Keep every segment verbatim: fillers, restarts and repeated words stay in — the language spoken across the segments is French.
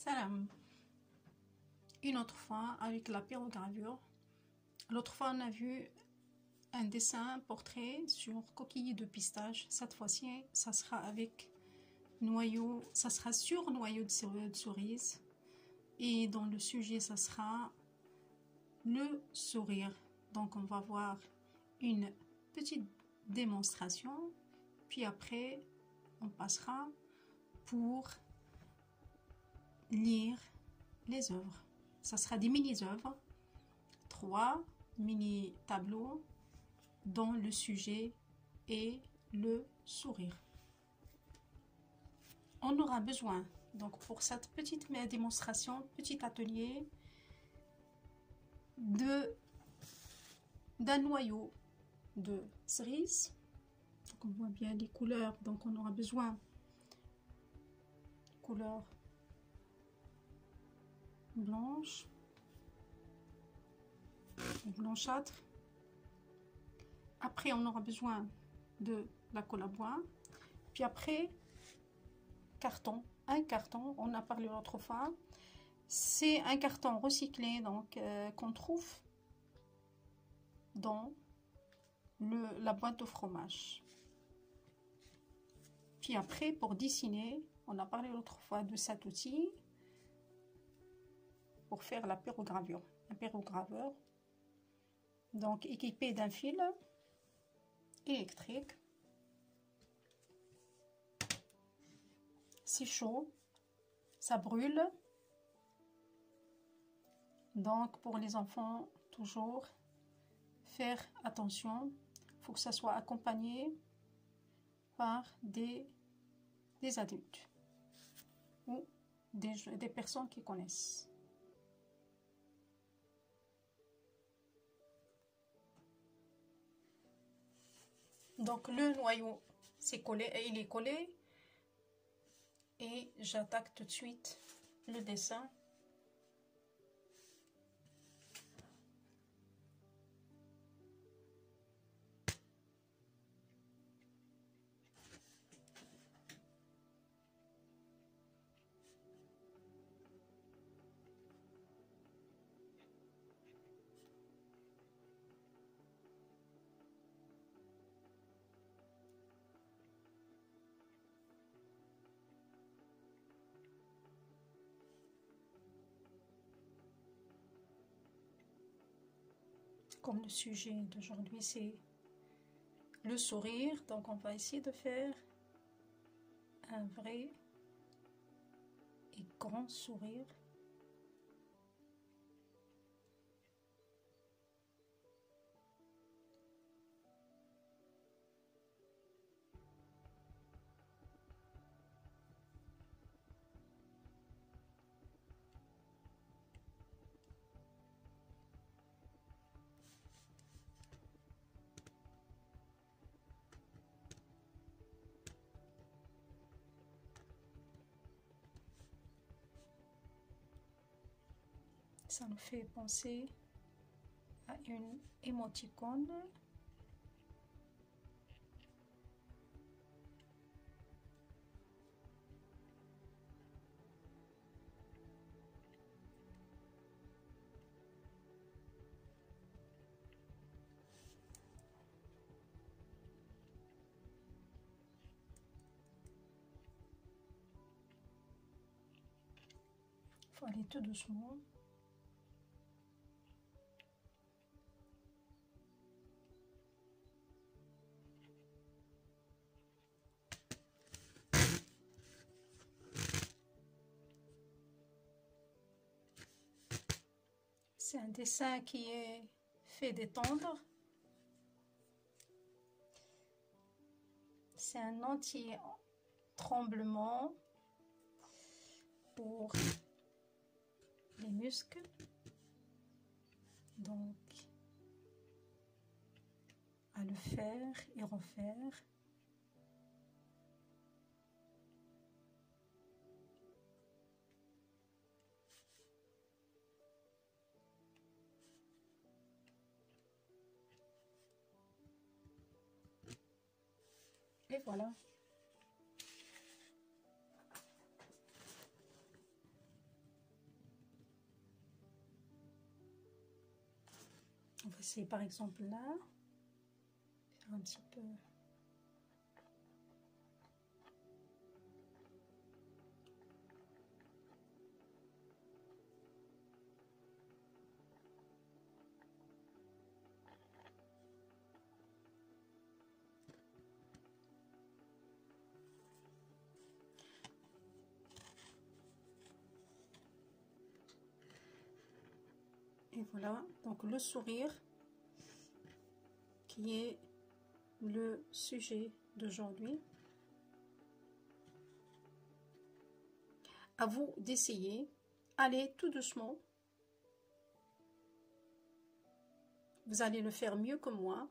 Salam. Une autre fois avec la pyrogravure. L'autre fois on a vu un dessin portrait sur coquille de pistache. Cette fois-ci ça sera avec noyau, ça sera sur noyau de cerise. Et dans le sujet ça sera le sourire. Donc on va voir une petite démonstration. Puis après on passera pour lire les œuvres. Ça sera des mini-œuvres, trois mini-tableaux dont le sujet et le sourire. On aura besoin, donc pour cette petite démonstration, petit atelier, de d'un noyau de cerise. Donc on voit bien les couleurs, donc on aura besoin couleur blanche, blanchâtre. Après on aura besoin de la colle à bois, puis après carton, un carton, on a parlé l'autre fois, c'est un carton recyclé, donc euh, qu'on trouve dans le, la boîte au fromage. Puis après pour dessiner, on a parlé l'autre fois de cet outil pour faire la pyrogravure, un pyrograveur, donc équipé d'un fil électrique. C'est chaud, ça brûle, donc pour les enfants toujours faire attention, il faut que ça soit accompagné par des, des adultes ou des, des personnes qui connaissent. Donc le noyau c'est collé, il est collé et j'attaque tout de suite le dessin. Comme le sujet d'aujourd'hui c'est le sourire, donc on va essayer de faire un vrai et grand sourire. Ça nous fait penser à une émoticône. Il faut aller tout doucement. C'est un dessin qui est fait d'étendre. C'est un anti-tremblement pour les muscles. Donc, à le faire et refaire. Et voilà. essayer par exemple là, faire un petit peu. Et voilà, donc le sourire qui est le sujet d'aujourd'hui. À vous d'essayer. Allez tout doucement. Vous allez le faire mieux que moi.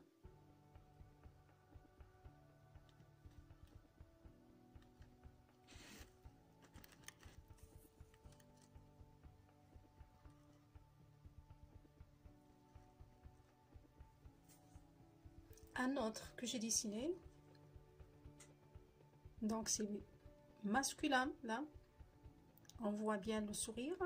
Un autre que j'ai dessiné, donc c'est masculin, là on voit bien le sourire.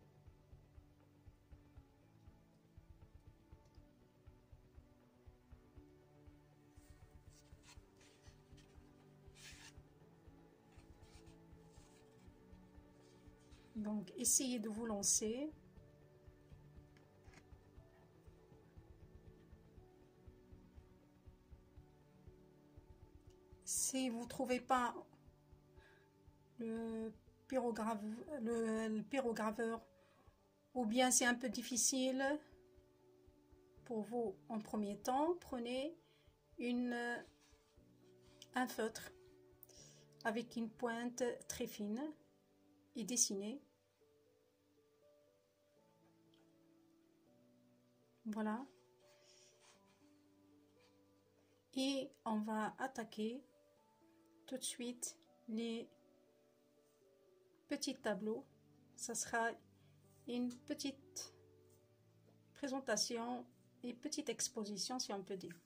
Donc essayez de vous lancer. Si vous ne trouvez pas le pyrographe, le, le pyrograveur, ou bien c'est un peu difficile pour vous en premier temps, prenez une, un feutre avec une pointe très fine et dessinez. Voilà. Et on va attaquer tout de suite les petits tableaux. Ça sera une petite présentation et petite exposition, si on peut dire.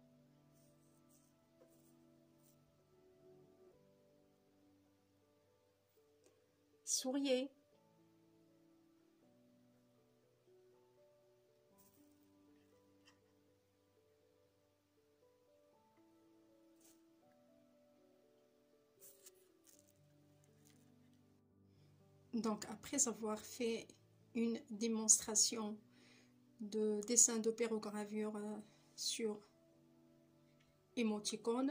Souriez. Donc, après avoir fait une démonstration de dessin de pyrogravure sur émoticône,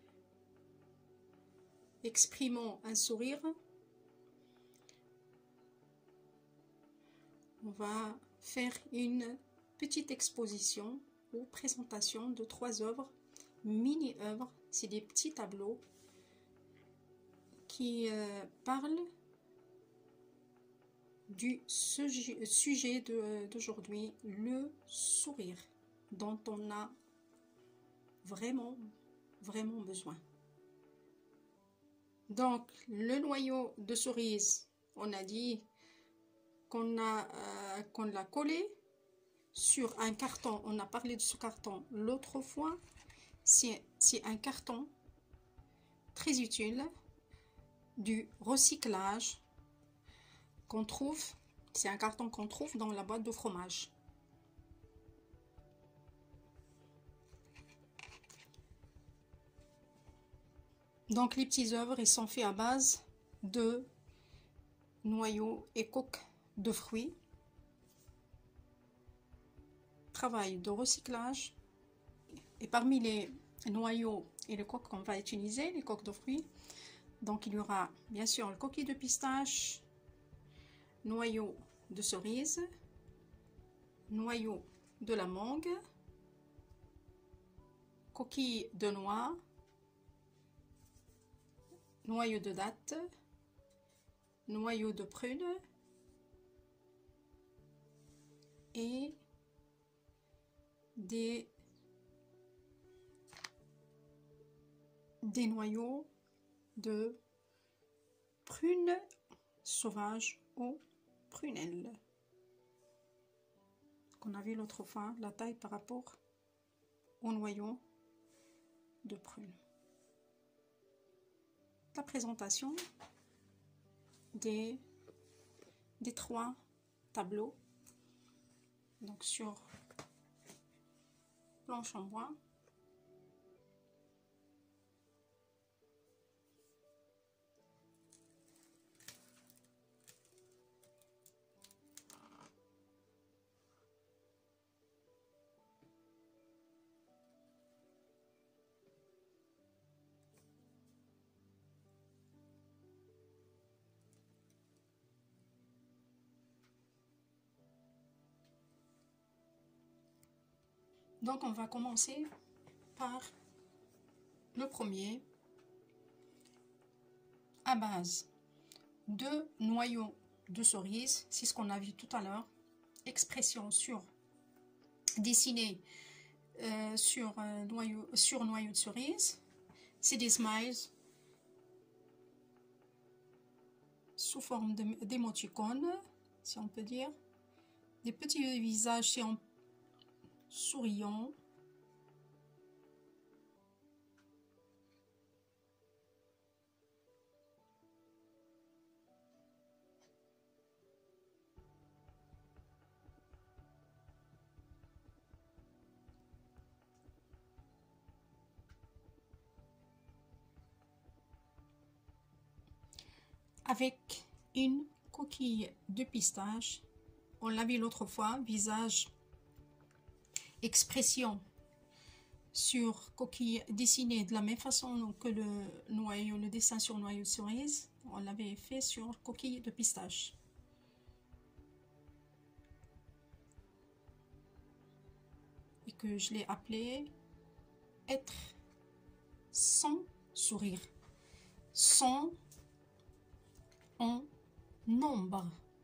exprimant un sourire, on va faire une petite exposition ou présentation de trois œuvres, mini-œuvres. C'est des petits tableaux qui euh, parlent du sujet, sujet d'aujourd'hui, le sourire, dont on a vraiment, vraiment besoin. Donc, le noyau de cerise, on a dit qu'on a euh, qu'on l'a collé sur un carton. On a parlé de ce carton l'autre fois. C'est un carton très utile du recyclage qu'on trouve, c'est un carton qu'on trouve dans la boîte de fromage. Donc les petits œuvres, ils sont faits à base de noyaux et coques de fruits. Travail de recyclage. Et parmi les noyaux et les coques qu'on va utiliser, les coques de fruits, donc il y aura bien sûr le coquille de pistache, noyau de cerise, noyau de la mangue, coquille de noix, noyau de date, noyau de prune et des, des noyaux de prune sauvage ou prunelle qu'on a vu l'autre fois, la taille par rapport au noyau de prune. La présentation des, des trois tableaux, donc sur planche en bois. Donc on va commencer par le premier à base de noyaux de cerise. C'est ce qu'on a vu tout à l'heure. Expression sur dessinée euh, sur, euh, noyau, sur noyau de cerise. C'est des smiles sous forme d'émoticônes, si on peut dire. Des petits visages si on souriant. Avec une coquille de pistache. On l'a vu l'autre fois, visage, expression sur coquille dessinée de la même façon que le noyau, le dessin sur noyau de cerise. On l'avait fait sur coquille de pistache. Et que je l'ai appelé être sans sourire, sans en nombre.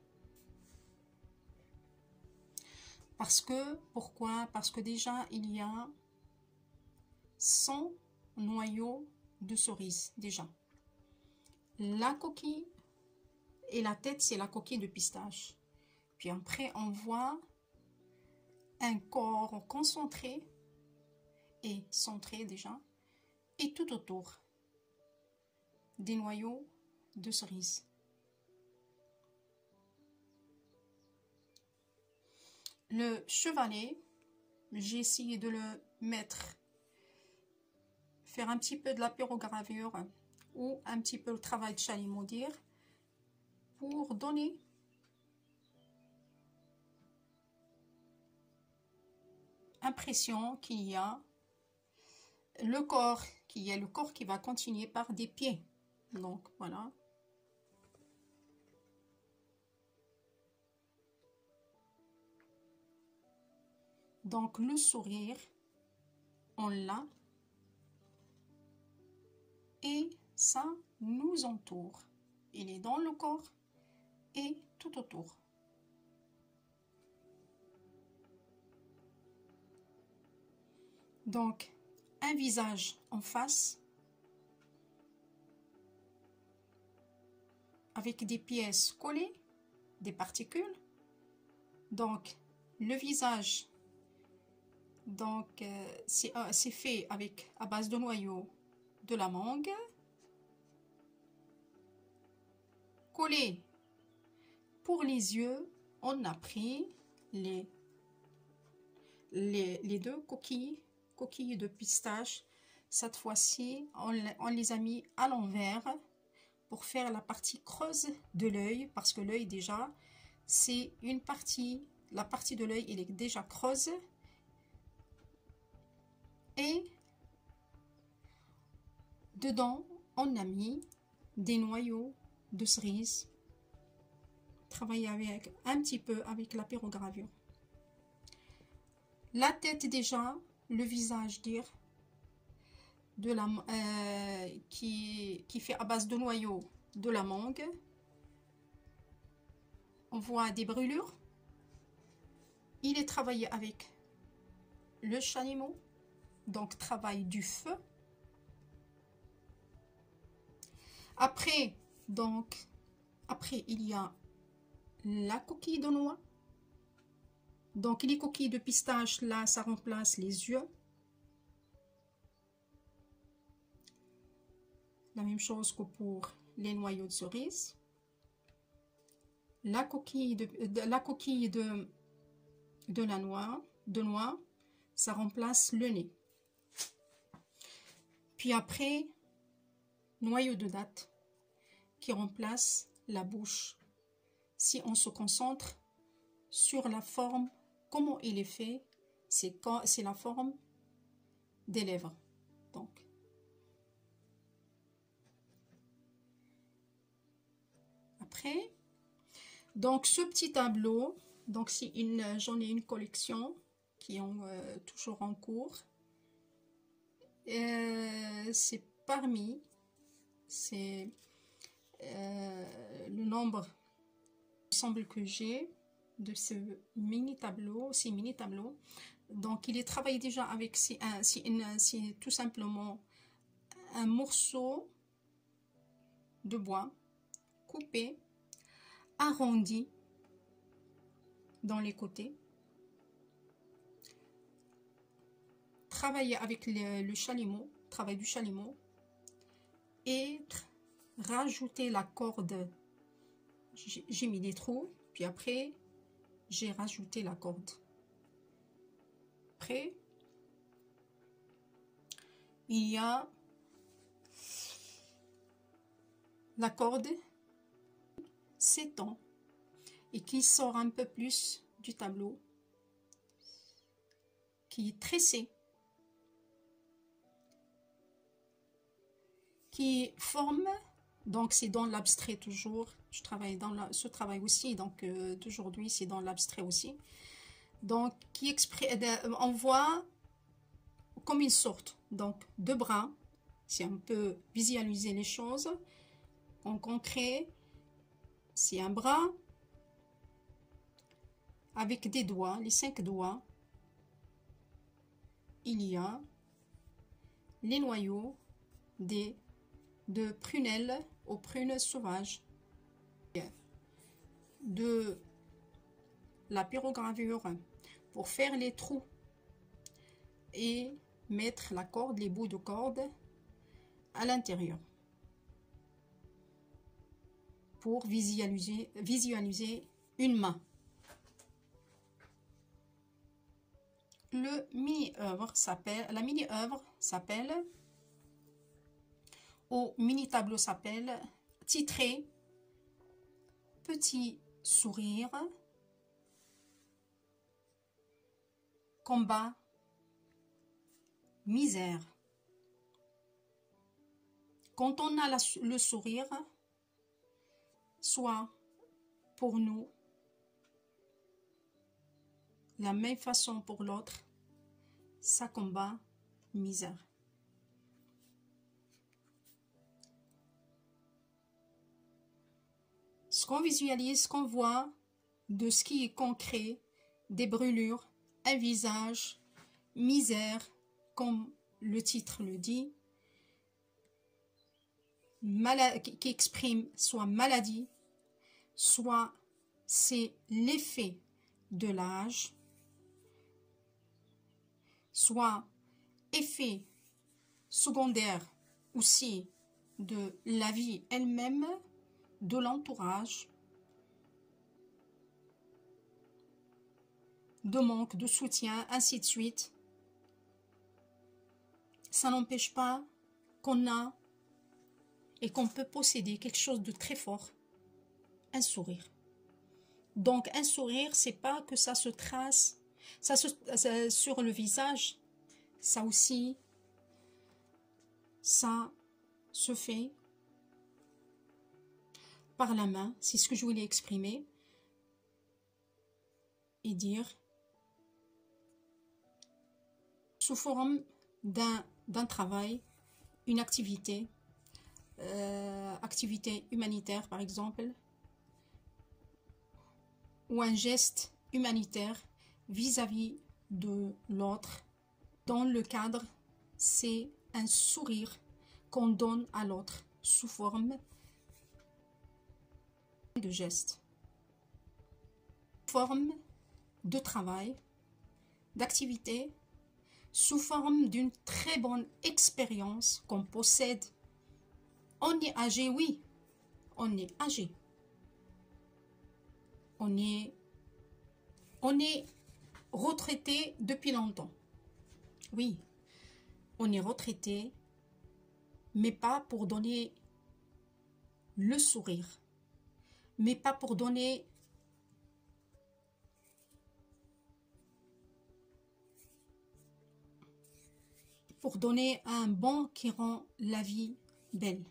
Parce que, pourquoi? Parce que déjà, il y a cent noyaux de cerise, déjà. La coquille et la tête, c'est la coquille de pistache. Puis après, on voit un corps concentré et centré déjà. Et tout autour, des noyaux de cerise. Le chevalet, j'ai essayé de le mettre, faire un petit peu de la pyrogravure ou un petit peu le travail de Chalimaudir pour donner impression qu'il y a le corps, qu'il y a le corps qui va continuer par des pieds. Donc voilà. Donc le sourire, on l'a et ça nous entoure. Il est dans le corps et tout autour. Donc un visage en face avec des pièces collées, des particules. Donc le visage, donc euh, c'est euh, fait avec à base de noyau de la mangue, collé pour les yeux. On a pris les les, les deux coquilles coquilles de pistache. Cette fois-ci on, on les a mis à l'envers pour faire la partie creuse de l'œil, parce que l'œil déjà c'est une partie, la partie de l'œil il est déjà creuse. Et dedans, on a mis des noyaux de cerise. Travailler avec un petit peu avec la pyrogravure. La tête déjà, le visage dire de la euh, qui qui fait à base de noyaux de la mangue. On voit des brûlures. Il est travaillé avec le chalumeau. Donc travail du feu. Après, donc, après il y a la coquille de noix. Donc les coquilles de pistache, là, ça remplace les yeux. La même chose que pour les noyaux de cerise. La coquille de, de la coquille de, de la noix, de noix, ça remplace le nez. Puis après, noyau de date qui remplace la bouche. Si on se concentre sur la forme, comment il est fait, c'est la forme des lèvres. Donc, après, donc ce petit tableau, donc si une, j'en ai une collection qui est euh, toujours en cours. Euh, c'est parmi, c'est euh, le nombre, il semble que j'ai de ce mini tableau, ces mini tableaux. Donc il est travaillé déjà avec, c'est tout simplement un morceau de bois coupé, arrondi dans les côtés, travailler avec le, le chalumeau, travail du chalumeau, et rajouter la corde. J'ai mis des trous, puis après j'ai rajouté la corde. Après, il y a la corde s'étend et qui sort un peu plus du tableau, qui est tressé, qui forme, donc c'est dans l'abstrait toujours, je travaille dans la, ce travail aussi, donc euh, d'aujourd'hui c'est dans l'abstrait aussi, donc qui exprime, on voit comme une sorte, donc deux bras, si on peut visualiser les choses, en concret, c'est un bras avec des doigts, les cinq doigts, il y a les noyaux des de prunelles aux prunes sauvages, de la pyrogravure pour faire les trous et mettre la corde, les bouts de corde à l'intérieur pour visualiser, visualiser une main. Le mini-œuvre s'appelle, la mini-œuvre s'appelle, au mini-tableau s'appelle, titré Petit sourire, combat, misère. Quand on a la, le sourire, soit pour nous, la même façon pour l'autre, ça combat misère. Ce qu'on visualise, ce qu'on voit de ce qui est concret, des brûlures, un visage, misère, comme le titre le dit, qui exprime soit maladie, soit c'est l'effet de l'âge, soit effet secondaire aussi de la vie elle-même, de l'entourage, de manque de soutien, ainsi de suite. Ça n'empêche pas qu'on a et qu'on peut posséder quelque chose de très fort, un sourire. Donc un sourire, c'est pas que ça se trace, ça se, ça, sur le visage, ça aussi, ça se fait par la main, c'est ce que je voulais exprimer et dire, sous forme d'un d'un travail, une activité, euh, activité humanitaire par exemple, ou un geste humanitaire vis-à-vis de l'autre. Dans le cadre, c'est un sourire qu'on donne à l'autre sous forme de geste, forme de travail, d'activité, sous forme d'une très bonne expérience qu'on possède. On est âgé, oui, on est âgé. On est, on est retraité depuis longtemps. Oui, on est retraité, mais pas pour donner le sourire, mais pas pour donner pour donner un bon qui rend la vie belle.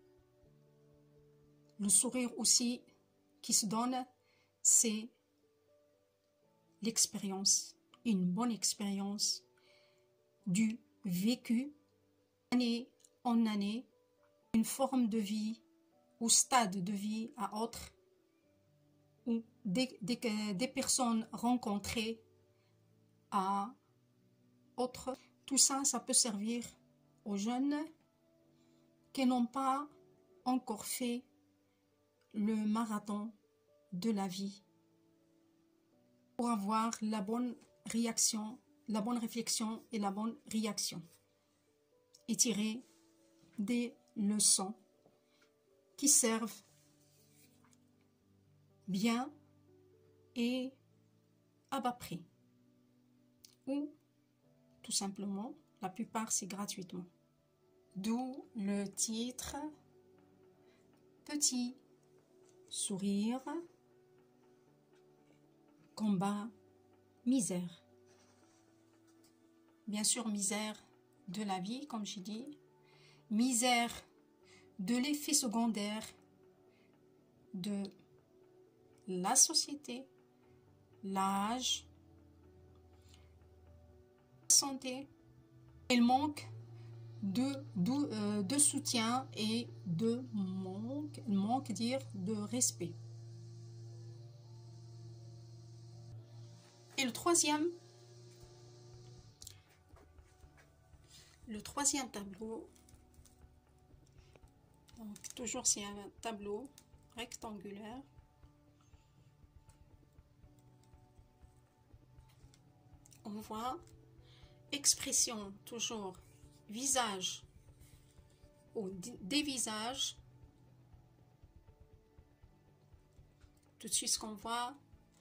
Le sourire aussi qui se donne, c'est l'expérience, une bonne expérience du vécu, année en année, une forme de vie ou stade de vie à autre, ou des, des, des personnes rencontrées à autres. Tout ça, ça peut servir aux jeunes qui n'ont pas encore fait le marathon de la vie pour avoir la bonne réaction, la bonne réflexion et la bonne réaction et tirer des leçons qui servent bien et à bas prix ou tout simplement, la plupart c'est gratuitement. D'où le titre Petit sourire, combat, misère. Bien sûr, misère de la vie, comme j'ai dit, misère de l'effet secondaire de la société, l'âge, la santé, et le manque de, de, euh, de soutien et de manque, manque dire de respect. Et le troisième, le troisième tableau, donc toujours c'est un tableau rectangulaire. On voit expression, toujours visage ou des visages. Tout de suite, ce qu'on voit,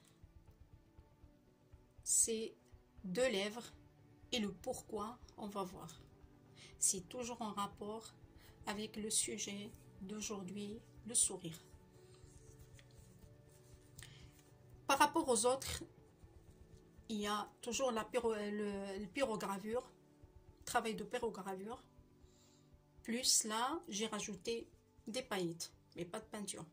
c'est deux lèvres et le pourquoi, on va voir. C'est toujours en rapport avec le sujet d'aujourd'hui, le sourire. Par rapport aux autres, il y a toujours la pyro, le, le pyrogravure, travail de pyrogravure. Plus là, j'ai rajouté des paillettes, mais pas de peinture.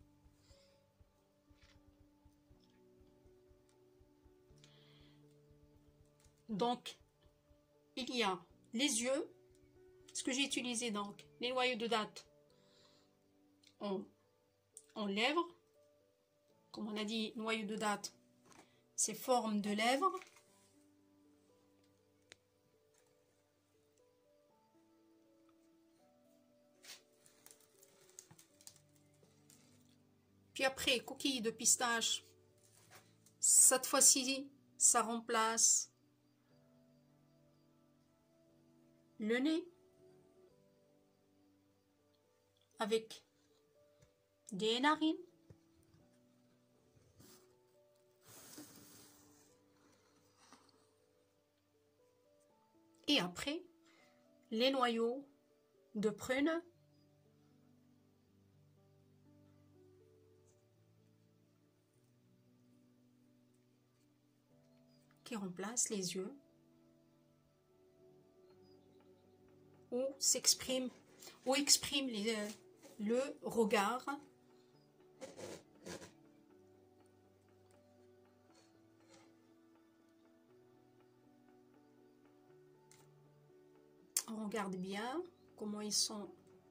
Donc, il y a les yeux, ce que j'ai utilisé donc, les noyaux de date en, en lèvres. Comme on a dit, noyau de date, c'est forme de lèvres. Puis après, coquille de pistache, cette fois-ci, ça remplace le nez avec des narines. Et après, les noyaux de prune. Qui remplacent les yeux. Ou s'exprime, ou exprime les, euh, le regard. On regarde bien comment ils sont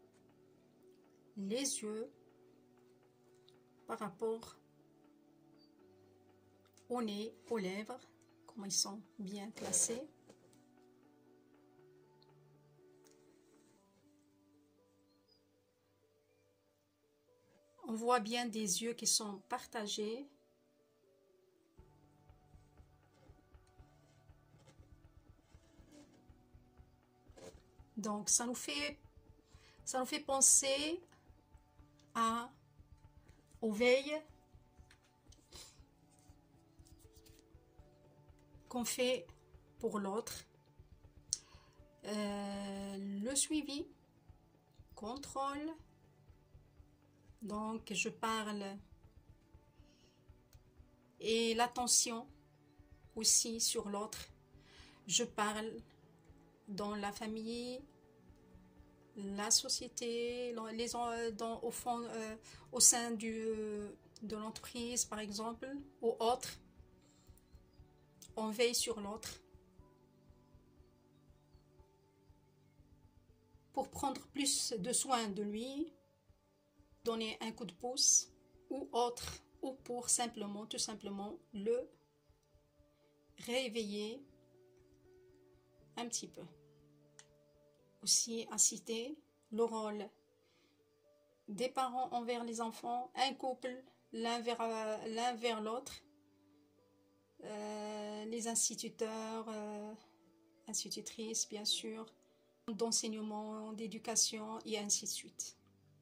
les yeux par rapport au nez, aux lèvres, comment ils sont bien placés. On voit bien des yeux qui sont partagés. Donc ça nous fait, ça nous fait penser à, aux veilles qu'on fait pour l'autre. Euh, le suivi, contrôle. Donc, je parle. Et l'attention aussi sur l'autre. Je parle dans la famille, la société, les, dans, au, fond, euh, au sein du, de l'entreprise, par exemple, ou autre. On veille sur l'autre pour prendre plus de soin de lui, donner un coup de pouce ou autre, ou pour simplement, tout simplement, le réveiller un petit peu. Aussi à citer le rôle des parents envers les enfants, un couple l'un vers, euh, l'un vers l'autre, euh, les instituteurs, euh, institutrices bien sûr, d'enseignement, d'éducation et ainsi de suite.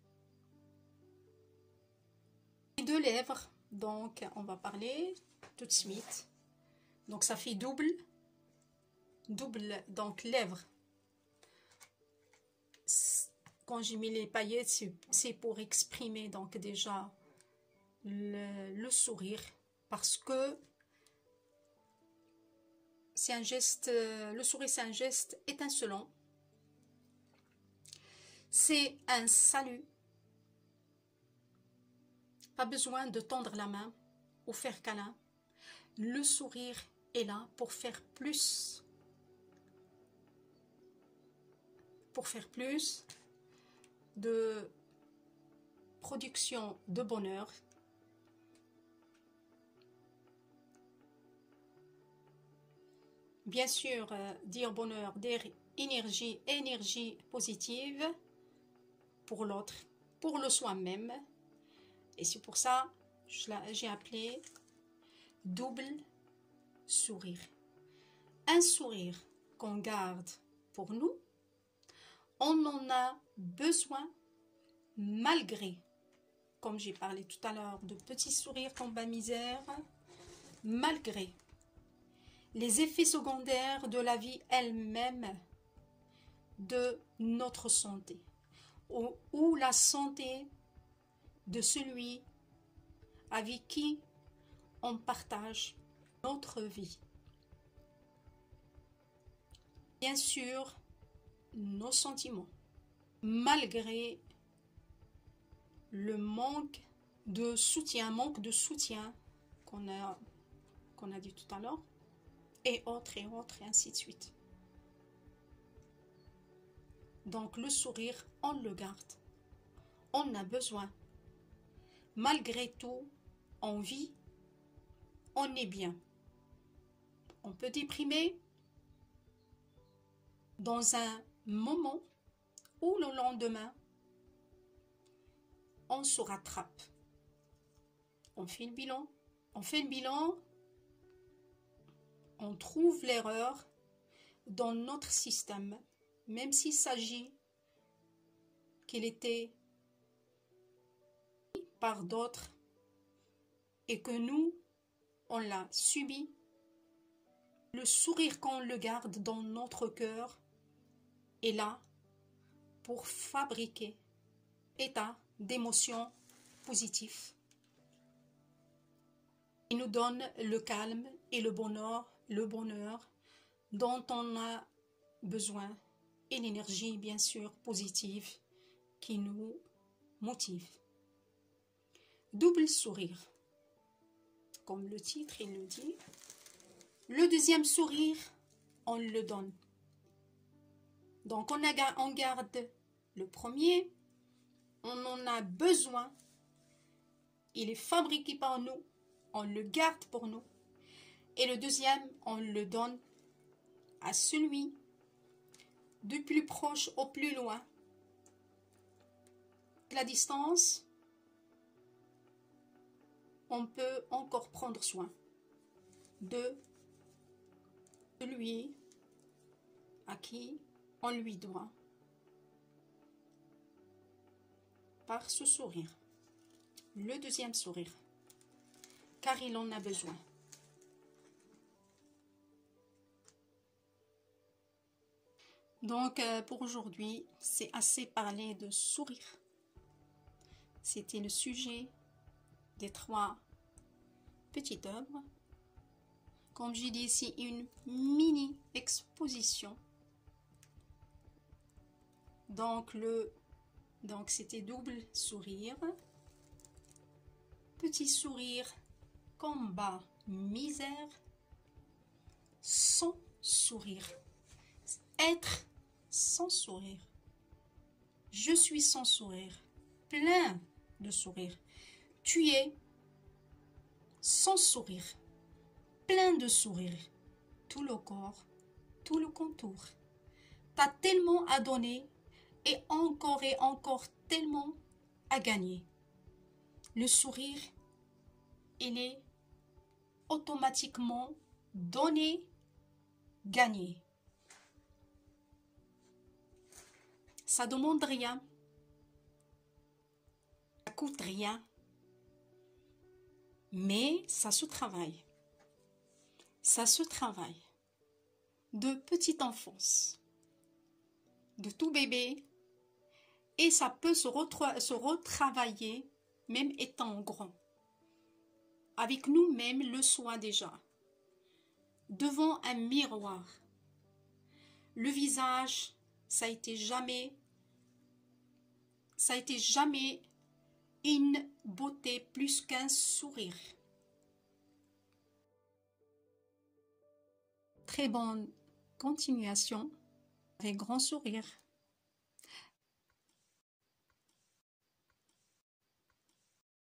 Les deux lèvres, donc on va parler tout de suite. Donc ça fait double, double, donc lèvres. Quand j'ai mis les paillettes, c'est pour exprimer donc déjà le, le sourire, parce que c'est un geste, le sourire c'est un geste étincelant, c'est un salut, pas besoin de tendre la main ou faire câlin, le sourire est là pour faire plus, pour faire plus de production de bonheur. Bien sûr, euh, dire bonheur, dire énergie, énergie positive pour l'autre, pour le soi-même. Et c'est pour ça que j'ai appelé double sourire. Un sourire qu'on garde pour nous, on en a besoin malgré, comme j'ai parlé tout à l'heure, de petits sourires tombent à misère, malgré les effets secondaires de la vie elle-même, de notre santé, ou, ou la santé de celui avec qui on partage notre vie. Bien sûr, nos sentiments, malgré le manque de soutien, manque de soutien qu'on a, qu'on a dit tout à l'heure, et autres, et autres, et ainsi de suite. Donc le sourire, on le garde. On a besoin. Malgré tout, on vit, on est bien. On peut déprimer dans un moment ou le lendemain, on se rattrape. On fait le bilan. On fait le bilan. On trouve l'erreur dans notre système, même s'il s'agit qu'il était par d'autres et que nous, on l'a subi. Le sourire qu'on le garde dans notre cœur est là pour fabriquer état d'émotions positifs. Il nous donne le calme et le bonheur, le bonheur dont on a besoin et l'énergie bien sûr positive qui nous motive. Double sourire, comme le titre il le dit. Le deuxième sourire, on le donne. Donc on, a, on garde le premier, on en a besoin, il est fabriqué par nous, on le garde pour nous. Et le deuxième, on le donne à celui du plus proche au plus loin. La distance, on peut encore prendre soin de celui à qui on lui doit par ce sourire, le deuxième sourire, car il en a besoin. Donc, euh, pour aujourd'hui, c'est assez parlé de sourire. C'était le sujet des trois petites œuvres. Comme j'ai dit, c'est une mini exposition. Donc, le, donc c'était double sourire. Petit sourire, combat, misère. Sans sourire. Être sans sourire. Je suis sans sourire. Plein de sourire. Tu es sans sourire. Plein de sourire. Tout le corps, tout le contour. T'as tellement à donner et encore et encore tellement à gagner. Le sourire, il est automatiquement donné, gagné. Ça demande rien. Ça coûte rien. Mais ça se travaille. Ça se travaille. De petite enfance. De tout bébé. Et ça peut se, retra se retravailler même étant grand. Avec nous-mêmes le soin déjà. Devant un miroir. Le visage, ça a été jamais, ça a été jamais une beauté plus qu'un sourire. Très bonne continuation avec grand sourire.